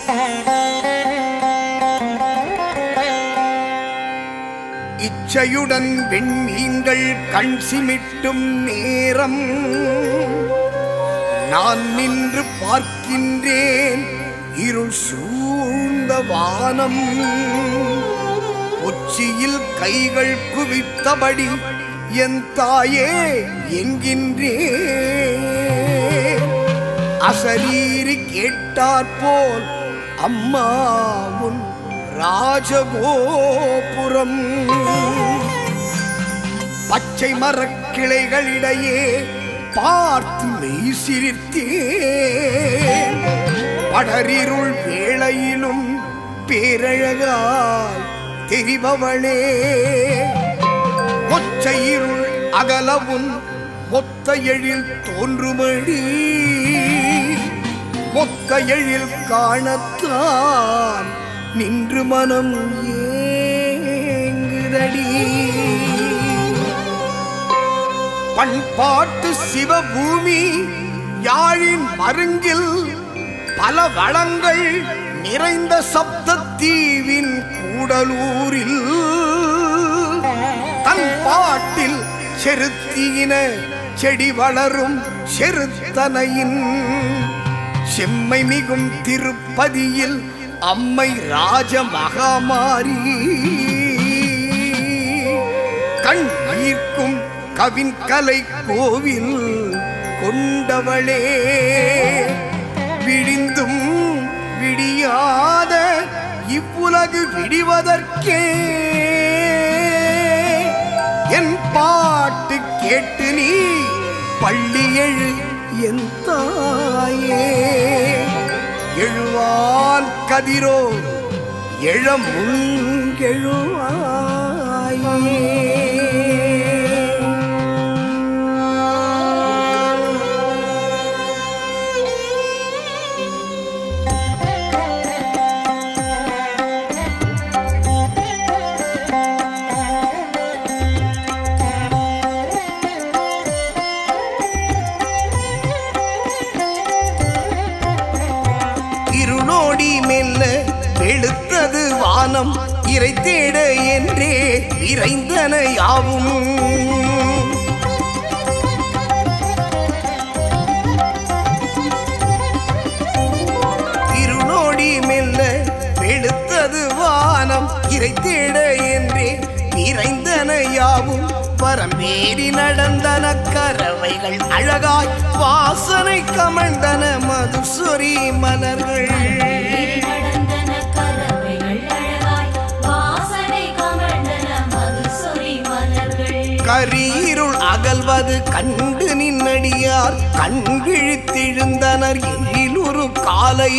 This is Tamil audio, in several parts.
இச்சையுடன் வெண்மீன்கள் கண் சிமிட்டும் நேரம் நான் நின்று பார்க்கின்றேன் இருள் சூழ்ந்த வானம். உச்சியில் கைகள் குவித்தபடி என் தாயே என்கின்றேன். அசரீரி கேட்டாற்போல் அம்மா உன் ராஜகோபுரம். பச்சை மரக்கிளைகளிடையே பார்த்து மெய் சிரித்தேன். படரிருள் வேளையிலும் பேரழகாய் தெரிபவளே, ஒச்சையிருள் அகலவும் மொத்த எழில் தோன்றுமடி. மொத்த எழில் காணத்தான் நின்று மனம் ஏங்குதடி. பண்பாட்டு சிவபூமி யாழின் மருங்கில் பல வளங்கள் நிறைந்த சப்தத்தீவின் கூடலூரில் தன் பாட்டில் செருத்தியின செடி வளரும் செருத்தனையின் செம்மை மிகும் திருப்பதியில் அம்மை ராஜ மகாமாரி. கண் ஈர்க்கும் கவின்கலை கோவில் கொண்டவளே, விடிந்தும் விடியாத இவ்வுலகு விடிவதற்கே என் பாட்டு கேட்டு நீ பள்ளி எழு என் தாயே. எழுவான் கதிரோ எழமுன் எழுவாயே. மெல்ல வெளுத்தது வானம் இறை தேட என்றே விரைந்தன யாவும். இருநோடி மெல்ல வெளுத்தது வானம் இறை தேட என்றே விரைந்தன யாவும். வரம்பேறி நடந்தன கறவைகள் அழகாய் வாசனை கமழ்ந்தன மதுசொரி மலர்கள். கரீருள் அகல்வது கண்டு நின்னடியார் கண் விழித்தெழுந்தனர் எழிலுறு காலை.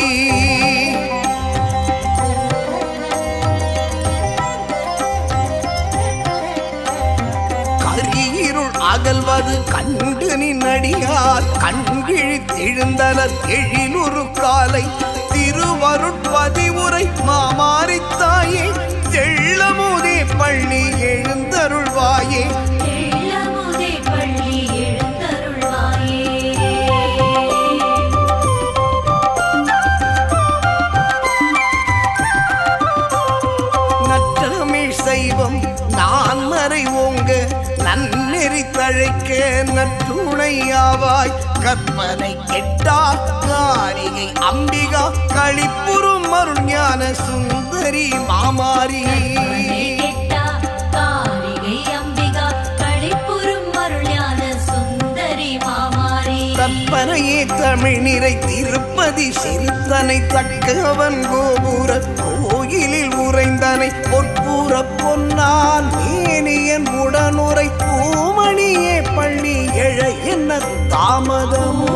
கரீருள் அகல்வது கண்டு நின்னடியார் கண் விழித்தெழுந்தனர் எழிலுறு காலை. திருவருட்பதிவுரை மாமாரித்தாயே, தெள்ளமுதே பள்ளி எழுந்தருள்வாயே. நற்றமிழ் சைவம் நான் மறை ஓங்க நன்னெறி தழைக்க நற்றுணையாவாய். கற்பனை கெட்டா காரிகை அம்பிகா களிப்புறும் அருள் ஞான சுந்தரி மாமாரி. கற்பனையே தமிழ் நிறை திருப்பதி சிறுத்தனை தக்கவன் கோபுர கோயிலில் உறைந்தனை பொற்பூர பொன்னால் மேனியன் உடனுரை பூமணியே பள்ளி எழ என்ன தாமதமோ.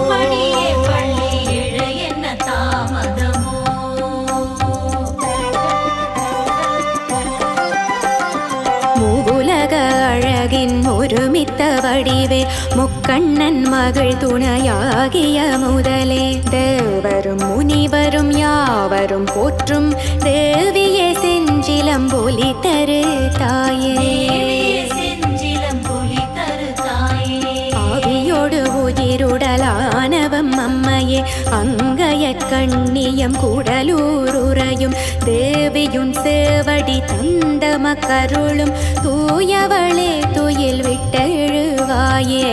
அழகின் ஒருமித்த வடிவே முக்கண்ணன் மகள் துணையாகிய முதலே. தேவரும் முனிவரும் யாவரும் போற்றும் தேவியே செஞ்சிலம்பொலி தரு தாயே. ஆவியோடு உயிருடலானவம் அம்மையே தாயே அங்கய கண்ணியம் கூடலூருறையும் தேவியுன் சேவடி தந்தம கருளும் தூயவளே துயில் விட்டெழுவாயே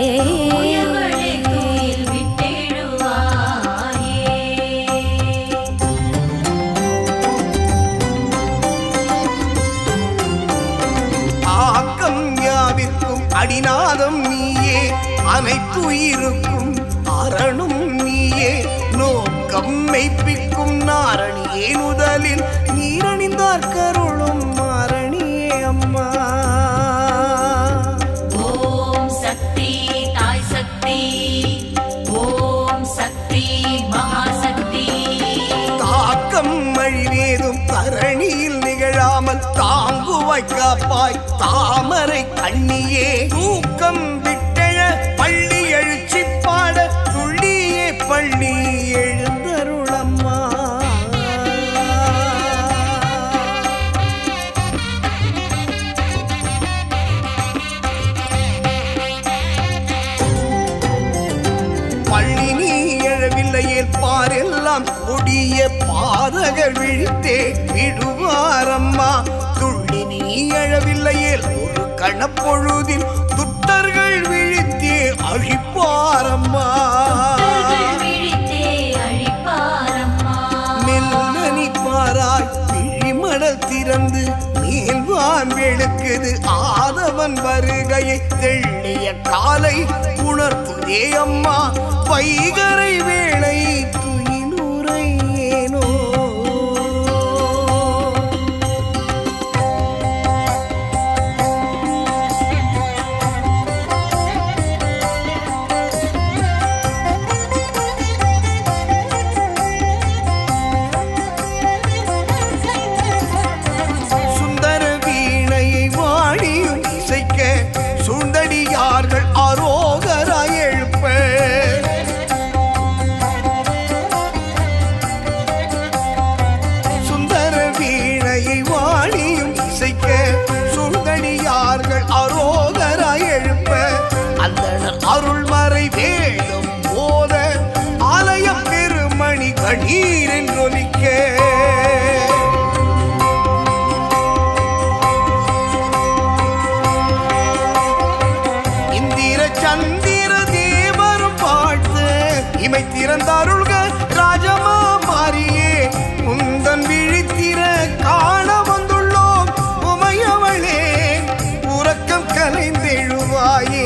அடிநாதம் நீயே அனைத்துயிருக்கும் அரணும் நீயே நோக்கம் மெய்ப்பிக்கும் நாரணியே முதலில் நீரணிந்தார் கருளும் மாரணியே அம்மா. ஓம் சக்தி தாய் சக்தி ஓம் சக்தி மகாசக்தி. தாக்கம் அழிவேதும் தரணியில் நிகழாமல் தாங்குவாய் காப்பாய் தாமரை கண்ணியே தூக்கம் விட்டெழ பள்ளி எழுச்சி பாட துள்ளியே பள்ளி எழுந்தருளம்மா. பள்ளி நீ எழவில்லையே பாரெல்லாம் கொடிய பாதகர் விழித்தே விடுவாரம்மா. துள்ளி நீ எழவில்லையே ஒரு கணப்பொழுதில் துட்டர்கள் விழித்தே அழிப்பாரம்மா. மெல்லனி பாராய் விழிமடல் திறந்து மேல்வான் வெளுக்குது ஆதவன் வருகையை தெள்ளிய காலை உணர்த்துதே அம்மா. வைகரை வேளை துயிலுரை ஏனோ சுந்தர வீணையை வாணியும் இசைக்க சுந்தடியார்கள் அரோகராய் எழுப்ப சுந்தர வீணையை வாணியும் இசைக்க சுந்தடியார்கள் அரோகராய் எழுப்ப அந்தணர் அருள்மறை வேதம் போத ஆலயம் பெருமணி கணீர் என்றொலிக்க சந்திர தேவரும் பாட்டு இமை திறந்தாருள்க ராஜமா மாறியே முந்தன் விழித்திர காண வந்துள்ளோம் உமையவளே உறக்கம் கலைந்தெழுவாயே.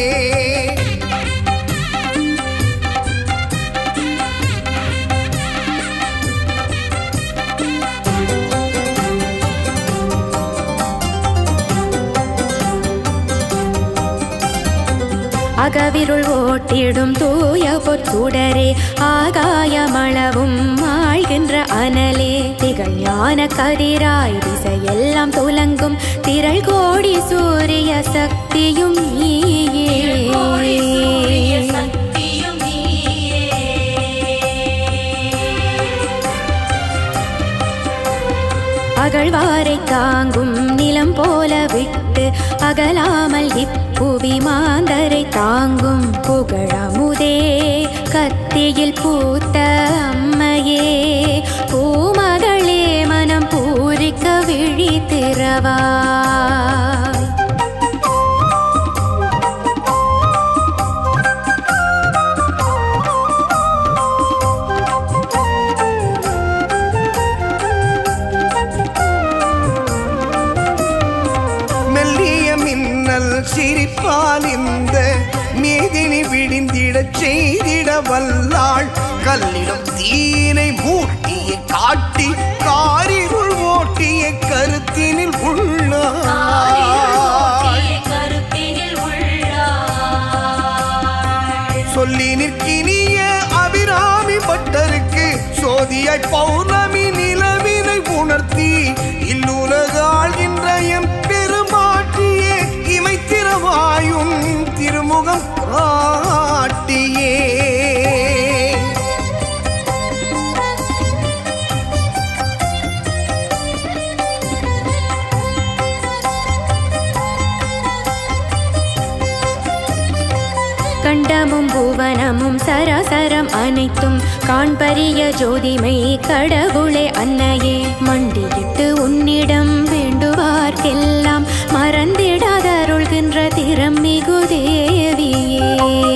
அகவிருள் ஓட்டிடும் தூய பொற்சுடரே ஆகாயமளவும் ஆழ்கின்ற அனலே திகழ் ஞான கதிராய் திசையெல்லாம் துலங்கும் திரள் கோடி சூரிய சக்தியும் நீயே. அகழ்வாரை தாங்கும் நிலம் போல விட்டு அகலாமல் இப்புவி மாந்தரை தாங்கும் புகழமுதே கத்தியில் பூத்த அம்மையே பூமகளே மனம் பூரிக்க விழித்திரவாய். சிரிப்பால் இந்த மேதினி விடிந்திடச் செய்திட வல்லாள் கல்லிடம் தீனை மூட்டிய காட்டி காரிருள் ஓட்டிய கருத்தினில் உள்ளாள். சொல்லி நிற்கினிய அபிராமி பட்டருக்கு சோதியாய் பௌர்ணமி நிலவினை உணர்த்தி இல்லுலகாழ்கின்ற எம் பெருமாட்டியே இமைத்திரவாயும் திருமுகம் காட்டியே. கண்டமும் புவனமும் சராசரம் அனைத்தும் காண்பரிய ஜோதிமை கடவுளே அன்னையே மண்டியிட்டு உன்னிடம் வேண்டுவார்க்கெல்லாம் மறந்திடாதருள்கின்ற திறம் மிகு தேவியே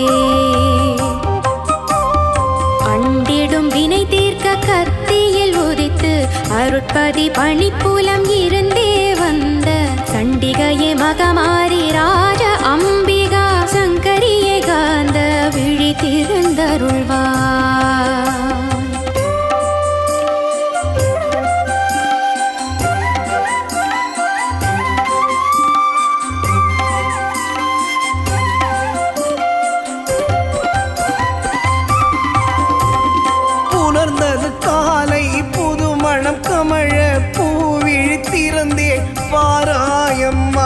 அண்டிடும் வினை தீர்க்க கத்தியில் உதித்து அருட்பதி பணிப்புலம் இருந்தே வந்த சண்டிகையே மகமாரி ராஜ அம்பிகா சங்கரியே காந்த விழி திறந்தருள்வார் புலர்ந்தது காலை புதுமணம் கமழ பூவிழி திறந்தே பாராயம்மா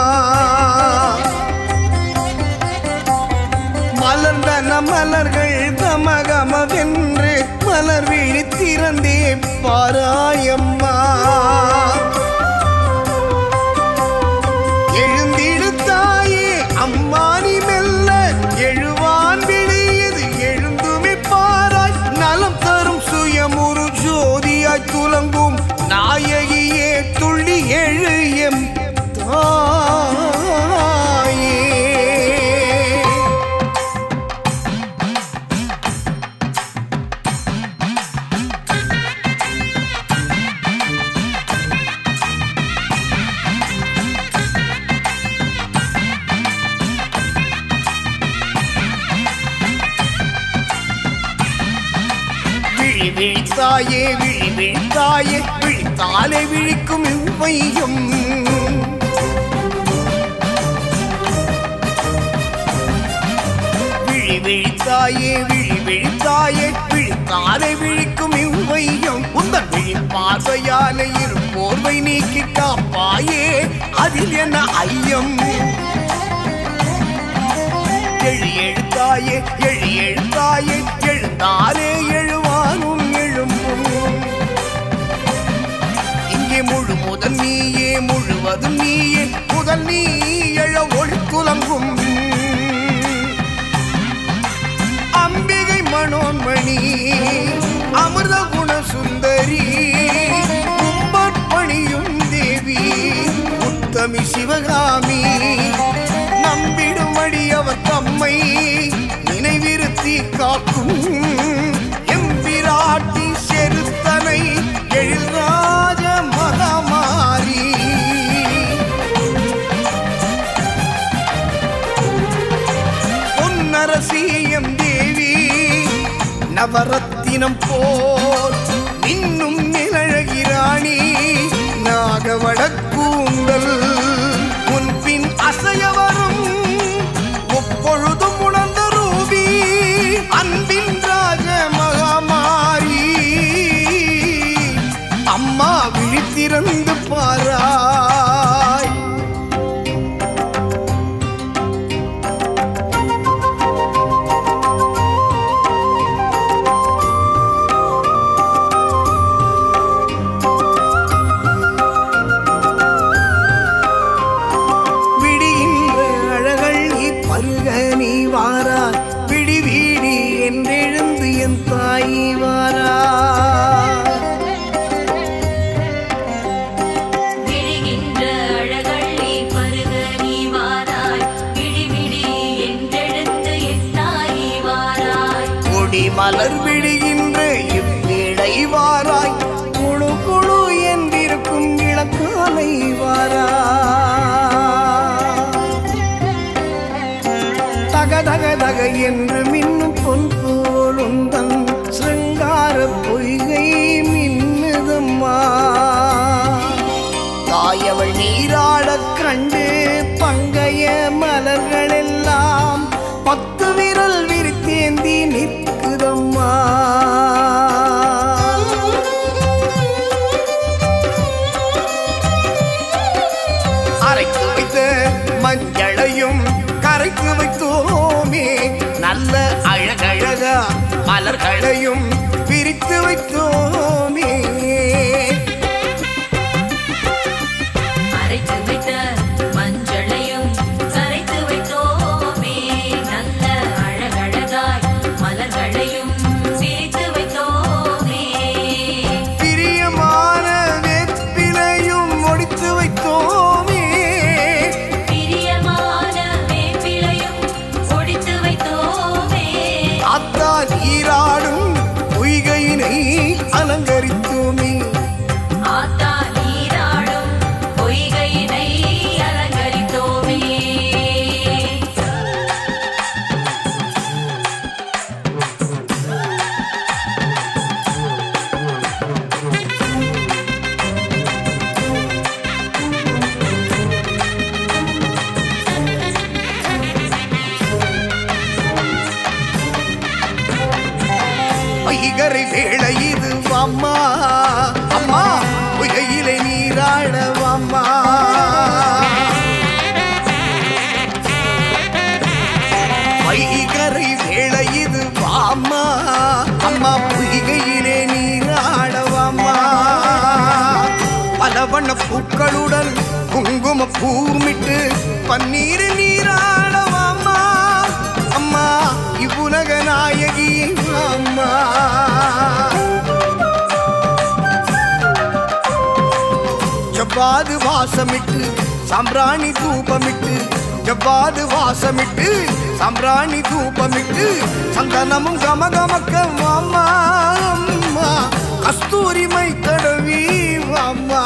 மலர்ந்தன மலர்கள் கமகமவென்று மலர் விழி திறந்தே பாராயம்மா எழுந்திடுத்தாயே அம்மானி மெல்ல எழுவான் விழியது எழுந்துமே பாராய் நலம் தரும் சுயமுறு ஜோதியாய் துலங்கும் நாயகியே துள்ளி எழும் தாயே விழித்தாயே விழித்தாயே விழித்தாலே விழிக்கும் இவ்வையும் விழித்தாயே விழித்தாயே விழித்தாலே விழிக்கும் இவ்வையும் உந்தன் விழி பார்வையாலே இரு போர்வை நீக்கி காப்பாயே அதில் என்ன ஐயம் எழுத்தாயே எழுத்தாயே எழுந்தாலே எழுவானும் எழும்பும் இங்கே முழு முதல் நீயே முழுவதும் நீயே முதல் நீ எழ ஒளி துலங்கும் அம்பிகை மனோன்மணி அமிர்த குண சுந்தரி கும்பற்பணியும் தேவி உத்தமி சிவகாமி நம்பிடும் அடியவர் தம்மை நினைவிருத்தி காக்கும் எம்பிராட்டி செருத்தனை எழில்ராஜ மகமாரி பொன்னரசியம் தேவி நவரத்தினம் போல் இன்னும் நிழகிராணி நாகவடக்கூந்தல் முன்பின் அசைய வரும் முப்பொழுதும் உணர்ந்த ரூபி அன்பின் ராஜ மகமாரி அம்மா விழித்திறந்து பாராய் விடி வீடி என்றெழுந்து என் தாய் வாரா விடுகின்ற அழகள் நீ பருக நீ வாராய் விடி விடி என்றெழுந்து என் தாய் வாராய் கொடி மலர் விடுகின்ற இவ்வேளை வாராய் குழு குழு என்றிருக்கும் இளக்காலை வாரா தக தக தக என்று மின்னும் பொன் போலுந்தன் சிருங்கார பொய்கை மின்னுதம்மா தாயவள் நீராடக் கண்டு பங்கைய மலர்களெல்லாம் 10 விரல் விரித்தேந்தி நிற்குதம்மா அரைத்து வைத்த மஞ்சளையும் கரைத்து வைத்தோமே நல்ல அழகழகா மலர்களையும் பிரித்து வைத்தோமே அரைத்து வைத்த மஞ்சளையும் கரைத்து வைத்தோமே நல்ல அழகழகாய் வண்ண பூக்களுடன் குங்கும பூமிட்டு பன்னீர் நீராடவாம்மா அம்மா இவ்வுலக நாயகி அம்மா. ஜவ்வாது வாசமிட்டு சாம்பிராணி தூபமிட்டு ஜவ்வாது வாசமிட்டு சாம்பிராணி தூபமிட்டு சந்தனமும் கமகமக்க அம்மா அம்மா கஸ்தூரிமை தடவி அம்மா.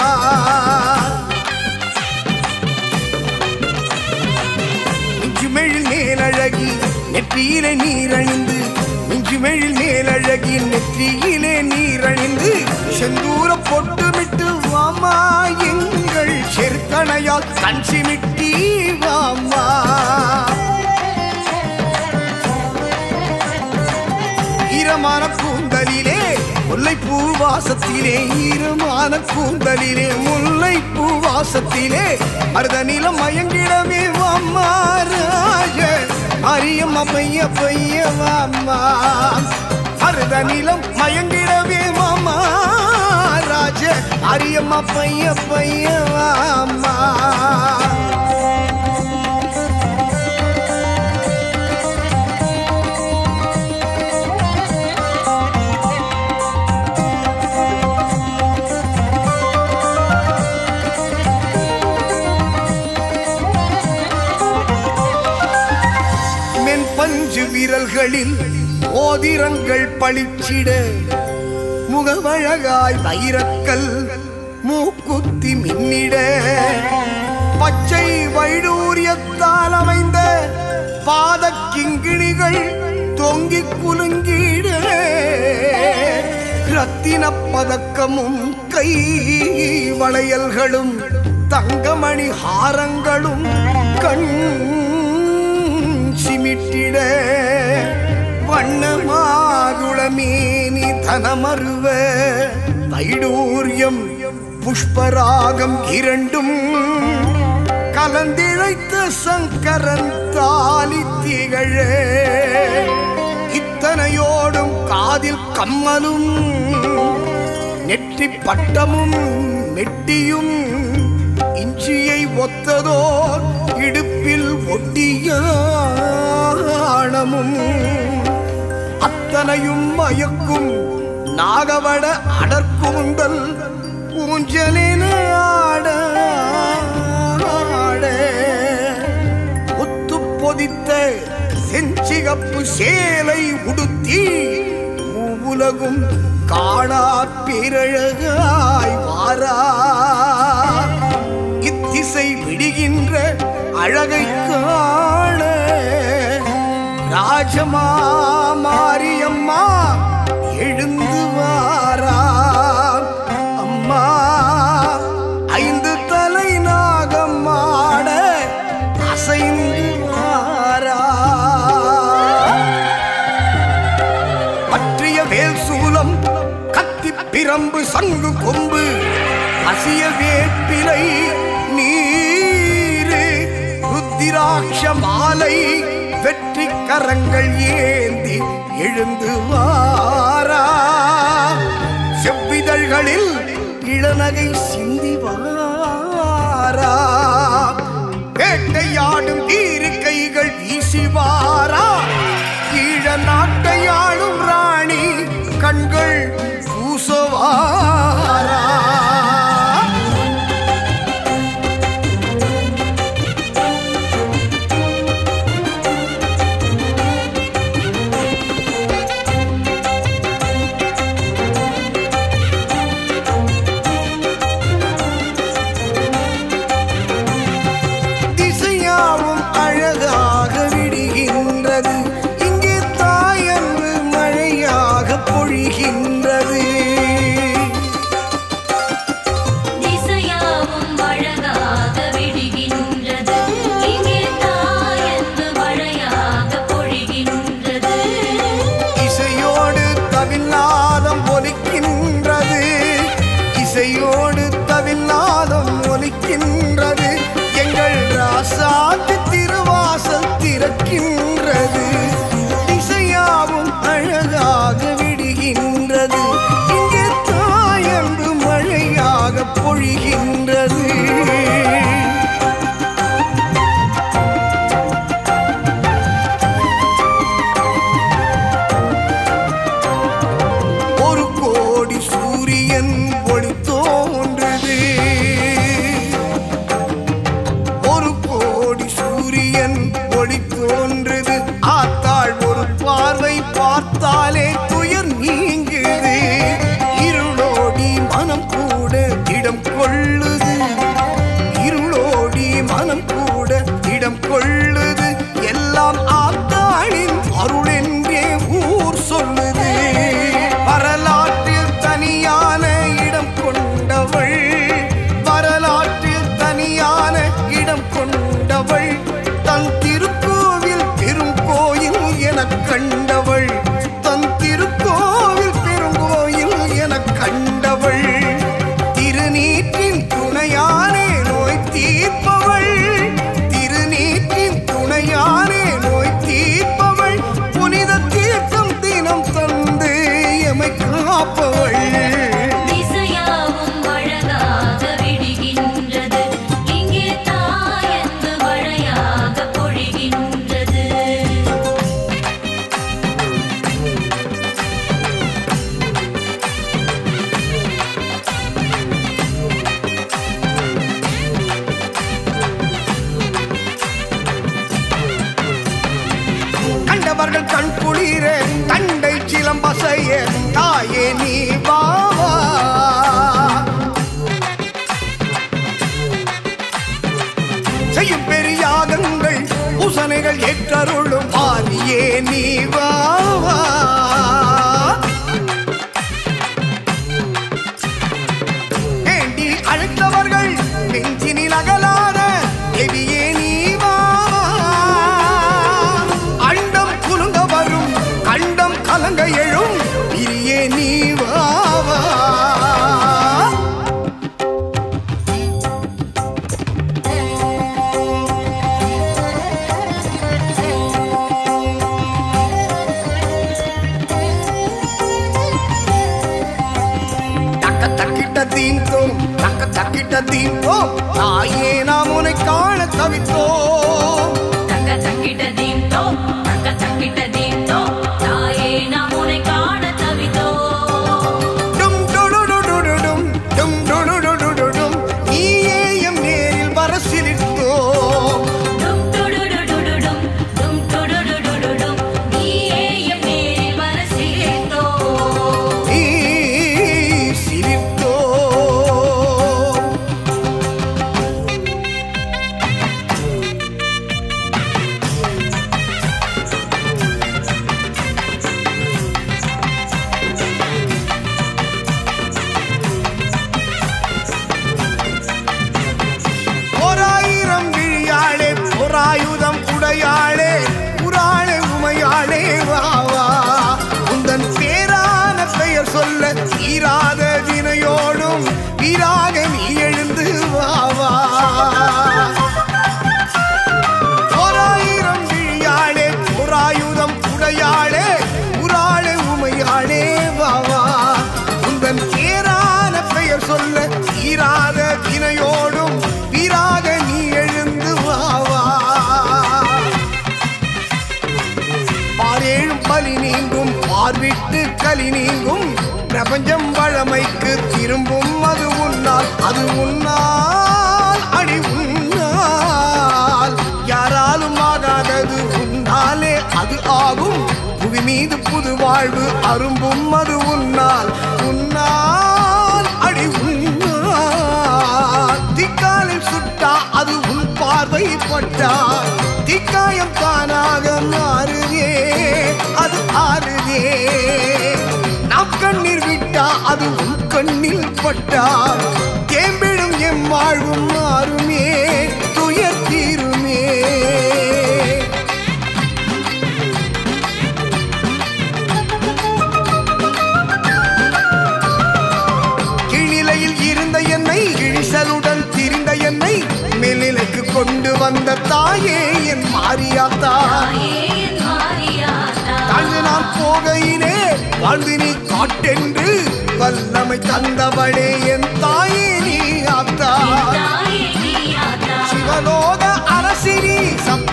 நெஞ்சுமெழில் மேலழகி நெற்றியிலே நீரணிந்து நெஞ்சுமெழில் மேலழகி நெற்றியிலே நீரணிந்து செந்தூர பொட்டுமிட்டு வாமா எங்கள் செருக்கணையால் கஞ்சிமிட்டி வாமா. ஈரமான கூந்தலிலே முல்லைப்பூ வாசத்திலே ஈரமான கூந்தலிலே முல்லைப்பூ வாசத்திலே மருதநிலம் மயங்கிடமே வாம்மா ராஜ அரியம்மா பைய பைய வாம்மா. மருதநிலம் மயங்கிடவே வாம்மா ராஜ அரியம்மா பைய பைய வாம்மா. பஞ்சு விரல்களில் ஓதிரங்கள் பளிச்சிட முகவழகாய் வைரக்கல் மூக்குத்தி மின்னிட பச்சை வைடூரியத்தால் அமைந்த பாத கிங்கிணிகள் தொங்கி குலுங்கிட ரத்தின பதக்கமும் கை வளையல்களும் தங்கமணி ஹாரங்களும் கண் சிமிட்டிட வண்ணமாதுளமேனி தனமருவ வைடூரியம் புஷ்பராகம் இரண்டும் கலந்திழைத்த சங்கரன் தாலி திகழ இத்தனையோடும் காதில் கம்மலும் நெற்றி பட்டமும் மெட்டியும் இஞ்சியை ஒத்ததோர் இடுப்பில் ஒட்டியானமும் அத்தனையும் மயக்கும் நாகவட அடற்குமுண்டல் ஊஞ்சலின ஆட ஒத்து பொதித்த செஞ்சிகப்பு சேலை உடுத்தி மூவுலகும் காணா பேரழகாய் வாரா. இத்திசை விடுகின்ற அழகை காண ராஜமா மாரியம்மா எழுந்து வாரா அம்மா. ஐந்து தலை நாகமாட அசைந்து வாரா. பற்றிய வேல் சூலம் கத்தி பிரம்பு சங்கு கொம்பு அசிய வேப்பிலை நீரு ருத்திராட்ச மாலை வெற்றி கரங்கள் ஏந்தி எழுந்து வாரா. செவ்விதழ்களில் இளநகை சிந்தி வாரா. வேட்டையாடும் தீரு கைகள் வீசி வாரா. ஈழ நாட்டையாளும் ராணி கண்கள் பூசவாரா. திசையாவும் அழகாக விடுகின்றது இங்கே தாயன்று மழையாக பொழிகின்றது. திசையாவும் அழகாக விடுகின்றது இங்கே தாயன்று மழையாக பொழிகின்றது. இசையோடு தவில்லாதம் ஒலிக்கின்றது இசையோடு தவில்லாதம் ஒலிக்கின்றது. எங்கள் ராசாத்து திருவாசல் திறக்கின்றது. திசையாவும் அழகாக விடுகின்றது இங்கே தாயன்று மழையாக பொழிகின்றது. ஒரு கோடி சூரியன் ஒளி தோன்றுது. ஒரு கோடி சூரியன் ஒளி தோன்றுது. ஆத்தாள் ஒரு பார்வை பார்த்தாலே துயர் நீங்குது. இருளோடி மனம் கூட இடம் கொள்ளுது. இருளோடி மனம் கூட இடம் கொள்ளுது. எல்லாம் ஆத்தாளின் அருள் என்றே ஊர் சொல்லுது. வரலாற்றில் தனியான இடம் கொண்டவள். வரலாற்றில் தனியான இடம் கொண்டவள். தன் திருக்கோவில் பெரும் கோயில் என கண்டவள். தன் திருக்கோவில் பெருங்கோயில் என கண்டவள். திருநீற்றின் துணையானே நோய் தீர்ப்பவள். திருநீற்றின் துணையானே நோய் தீர்ப்பவள். புனித தீர்த்தம் தினம் தந்து எமை காப்பவள். திசையாவும் அழகாக விடுகின்றது. இங்கே தாயன்பு மழையாக பொழிகின்றது. கண்டவர்கள் கண் குளிர தண்டை சிலம்பசைய தாயே நீ வாவா. செய்யும் பெரியாகங்கள் பூசனைகள் ஏற்றருளும் மாரியே நீ வாவா. வேண்டி அழைத்தவர்கள் நெஞ்சினில் அகலாத தேவியே நீ வாவா. அண்டம் குலுங்க வரும் கண்டம் கலங்க எழும் பிரியே நீ வாவா. தக்கிட்ட தீந்தோம் தாயே நாம் உன்னை காண தவித்தோம். தக்க தக்கிட்ட தீம்தோ தக்க தக்கிட்ட தீம்தோ தாயே நாம் உன்னை காண தவித்தோம். டும் டுடுடுடுடுடும் டும் டுடுடுடுடும் நீயே எம் நேரில் வர சிலிர்த்தோம். டும் டுடுடுடுடுடும் டும் டுடுடுடுடும் நீயே எம் நேரில் வர சிலிர்த்தோம். நீ சிலிர்த்தோம். ஓராயிரம் விழியாளே ஓராயுதம் உடையாளே புராணே உமையாளே வாவா. உந்தன் பேரான பெயர் சொல்ல தீராத வினையோடும் வீராக நீ எழுந்து வாவா. ஓராயிரம் விழியாளே ஓராயுதம் உடையாளே புராணே உமையாளே வாவா. உந்தன் பேரான பெயர் சொல்ல தீராத வினையோடும் வீராக நீ எழுந்து வாவா. பாரேழும் பலி நீங்கும் பார்விட்டு களி நீங்கும் பிரபஞ்சம் வழமைக்கு திரும்பும் அது உன்னால். அது உன்னால் அடி உன்னால் யாராலும் ஆகாதது உன்னாலே அது ஆகும். புவி மீது புது வாழ்வு அரும்பும் அது உன்னால். உன்னால் அடி உன்னால் திக்காலில் சுட்டா அது உன் பார்வை பட்டா. திக்காயம் தானாக மாறுதே அது ஆறுதே. நாம் கண்ணீர் விட்டா அது உன் கண்ணில் பட்டா. தேம்பிடும் எம் வாழ்வும் மாறுமே துயர் தீருமே. கீழ்நிலையில் இருந்த என்னை இழிசலுடன் திரிந்த என்னை மேல்நிலைக்கு கொண்டு வந்த தாயே என் மாரியாத்தா. தாழ்ந்து நான் போகையிலே வாழ்ந்து நீ காட்டென்று வல்லமை தந்தவளே என் தாயே நீ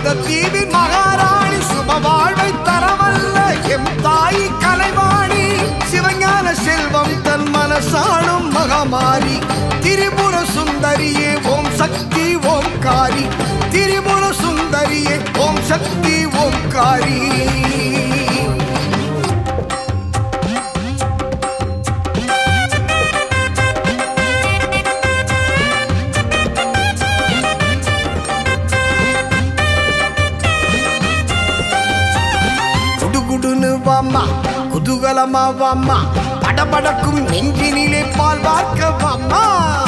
அந்த தீவின் மகாராணி சுப வாழ்வை தரவல்ல எம் தாய் கலைவாணி சிவஞான செல்வம் தன் மனசாடும் மகமாரி திரிபுர சுந்தரியே ஓம் சக்தி ஓம்காரி திரிபுர சுந்தரியே ஓம் சக்தி ஓம்காரி வாம்மா குதூகலமா வாம்மா படபடக்கும் நெஞ்சினிலே பால் வார்க்க வாம்மா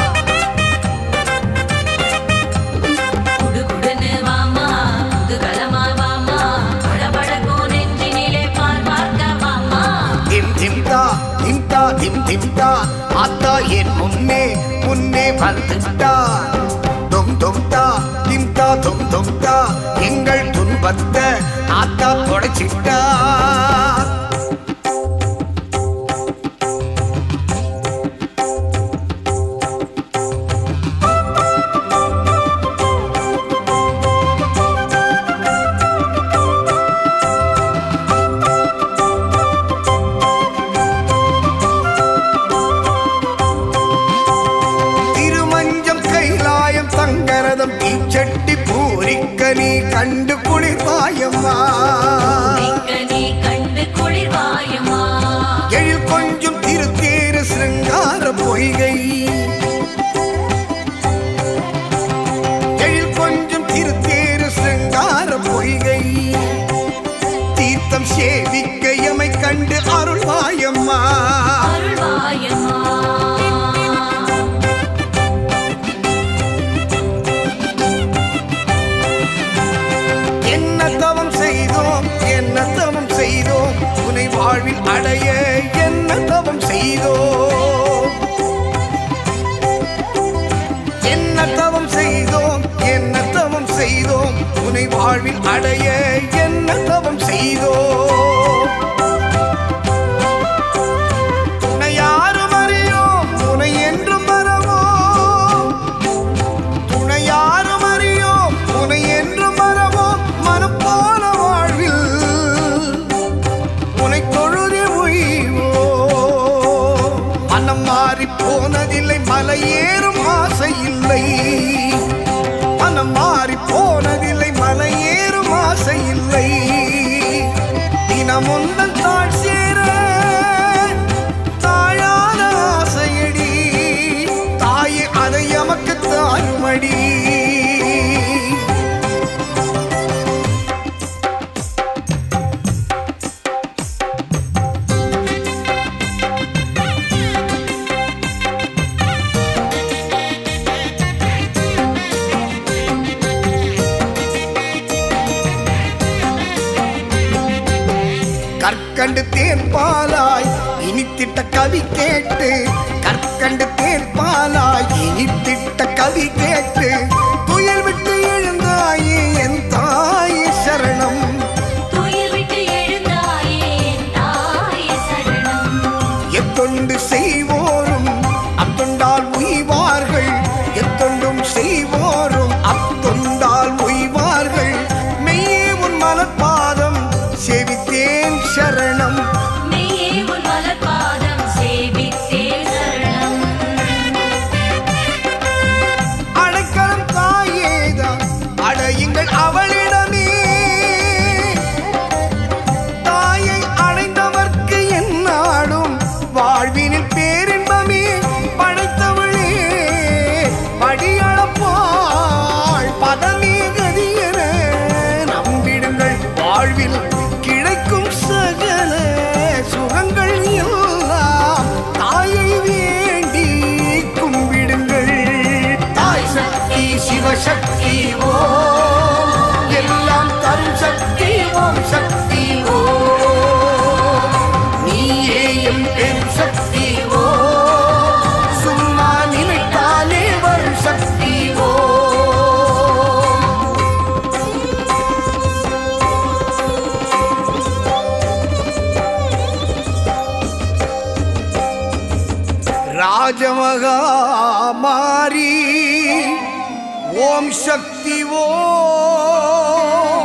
குடுகுடுன்னு வாம்மா குதூகலமா வாம்மா படபடக்கும் நெஞ்சினிலே பால் வார்க்க வாம்மா திம் திம்தா திம்தா திம் திம்தா ஆத்தா என் முன்னே முன்னே வந்துட்டா தொம் தொம்தா திம்தா தொம் தொம்தா எங்கள் துன்பத்தை ஆத்தா தொடச்சிட்டா தீச்சட்டி பூரிக்கனி கண்டு குளிர்வாயம்மா நீ கண்டு குளிர்வாயம்மா எழு கொஞ்சம் திருத்தேறு சிருங்கார பொய்கை எழில் கொஞ்சம் திருத்தேறு சிருங்கார பொய்கை தீர்த்தம் சேவிக்கையமை கண்டு அருள்வாயம்மா அருள்வாயம்மா என்ன தவம் செய்தோம் உனை வாழ்வில் அடைய என்ன தவம் செய்தோம் என்ன தவம் செய்தோம் என்ன தவம் செய்தோம் உனை வாழ்வில் அடைய என்ன தவம் செய்தோம் துணை யாரும் அறியோம் துணை என்றும் மறவோம் துணை யாரும் அறியோம் துணை என்றும் மறவோம் மனம் போல போனதில்லை மலை ஏறும் ஆசை இல்லை மனம் மாறி போனதில்லை மலை ஏறும் ஆசை இல்லை தினமுந்தன் தாழ் சேர தாழாத ஆசையடி தாயே அதை எமக்கு தாருமடி கற்கண்டு தேர்பாலாய் இனித்திட்ட கவி கேட்டு கற்கண்டு தேர்பாலாய் இனித்திட்ட கவி கேட்டு துயர் விட்டு எழுந்தாயே என் தாயே சரணம் துயர் விட்டு எழுந்தாயே என் தாயே சரணம் எத்தொண்டு செய்வோரும் அத்தொண்டால் உய்வார்கள் எத்தொண்டும் செய்வோரும் அத்தொண்டால் உய்வார்கள் மெய்யே உன் மலர்பாதம் சேவித்தேன் சரணம் மெய்யே உன் மலர்பாதம் சேவித்தேன் சரணம் அடைக்கலம் தாயேதான் அடையுங்கள் அவளிடமே தாயை அடைந்தவர்க்கு என்னாடும் வாழ்வினில் பேரின்பமே படைத்தவளே படியளப்பாள் பதமே கதியென நம்பிடுங்கள் வாழ்வில் கிடைக்கும் சகல சுகங்கள் எல்லாம் தாயை வேண்டி கும்பிடுங்கள் தாய் சக்தி சிவசக்தி ஓம் எல்லாம் தரும் சக்தி ஓம் சக்தி ஓம் நீயே எம் பெரும் சக்தி ஓம் சும்மா நினைத்தாலே வரும் சக்தி ஓம் ராஜமகா மாரி ஓம் சக்தி ஓம்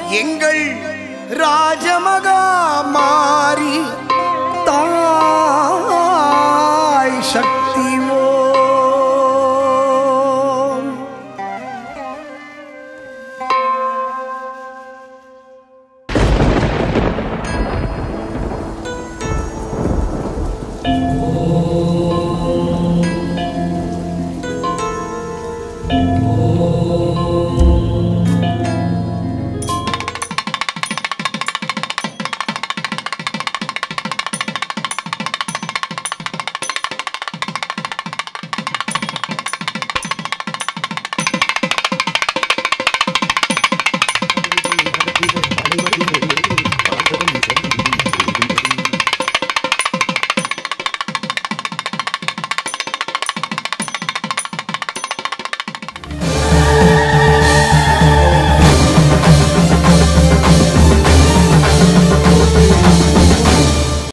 எங்கள் ராஜமகா மாறி தாயே